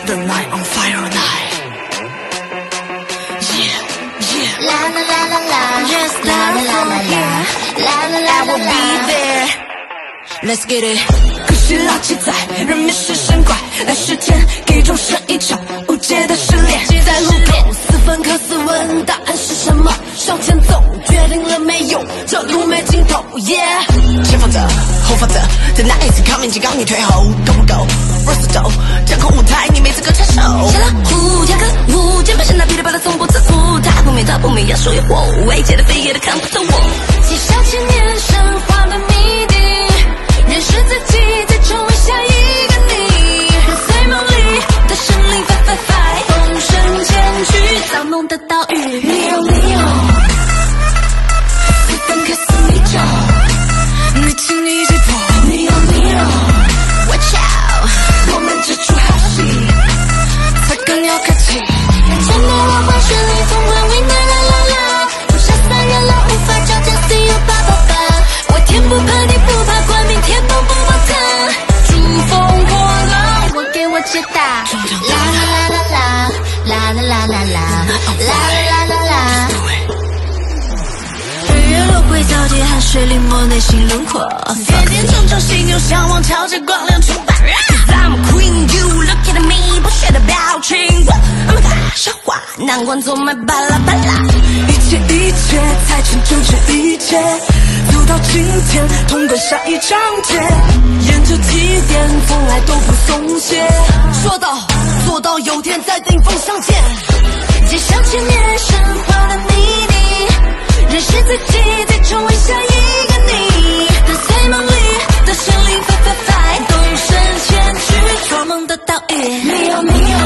the night on fire night. Yeah, yeah. La la la la la. Just la la la la la. La la la la la. I will be there. Let's get it. 可惜老气在，人迷失神怪，来时间给众生一场无解的失恋。在路口4分刻4问答案是什么？向前走，决定了没有？这路没尽头。Yeah， 前方的，后方的，在哪一次靠面前告你退后，够不够 ？Verse 走，掌控舞台，你没资格插手。下了舞跳个舞，键盘上那噼里啪啦从不自负，他不明他不明，要属于我，未解的非也的看不透我。记上千年神话的谜底。认识自己，再成为下一个你。跟随梦里的神灵，fight，动身前去造梦的岛屿。Leo Leo， 4分刻4米9，你请你击破。Leo Leo，Watch out， 我们这出好戏才刚要开启。前面我会顺利通关 ，We la la la la， 不杀散人了，无法找见 See you 888。我天不怕地不怕，冠名天崩不爆塌，珠峰破浪，我给我解答。啦啦啦啦啦，啦啦啦啦啦，啦啦啦啦。日月轮回交替，汗水临摹内心轮廓，点点种种心有向往，朝着光亮出发。I'm a queen, you look at me， 不屑的表情。I'm a 大笑话，难关总买巴拉巴拉。一切才成就这一切。走到今天，通关下一章节，沿着起点，从来都不松懈。说到做到，有天在顶峰相见。接上千年神话的谜底，认识自己，再成为下一个你。跟随梦里的神灵，fight，动身前去做梦的岛屿。Leo Leo，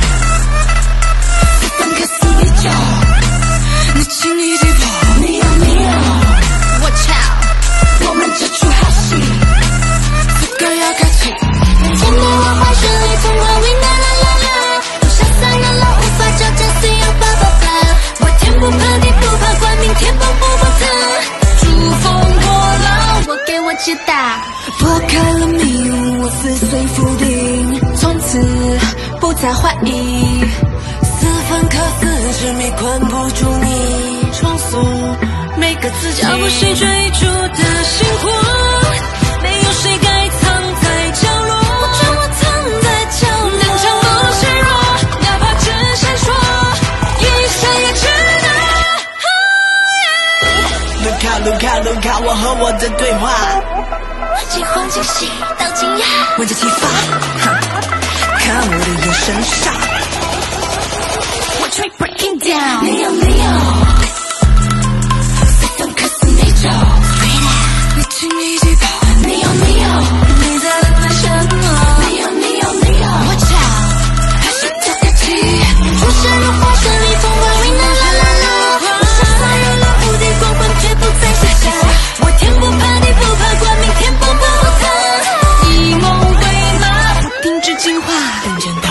4分刻4米9，你请你击破。Leo Leo，Watch out， 我们这出好戏才刚要开启。前面我会顺利通关 ，We la la la la， 不杀散人了，无法找见 See you 888。我天不怕地不怕，冠名天崩不爆塌，珠峰破浪，我给我解答。拨开了迷雾，我撕碎否定，从此不再怀疑。4分刻4执迷，困不住你，重塑每个自己。要不谁追逐的星火，没有谁该藏在角落。我知我藏在角落，能将我示弱，哪怕只闪烁，一切也值得。路卡，我和我的对话，惊慌惊喜到惊讶，闻着启发，看我的眼神杀。Watch me breaking down， Leo Leo， 4分刻4米9，你请你击破。Leo Leo， 你在等待什么 ？Leo Leo Leo，Watch out， 还是就开启。出神入化，神力风光 ，We la la la la， 我杀散人了，无敌光环绝不再下下。我天不怕地不怕，冠名天崩不爆塌，一梦回马，不停止进化，等见到。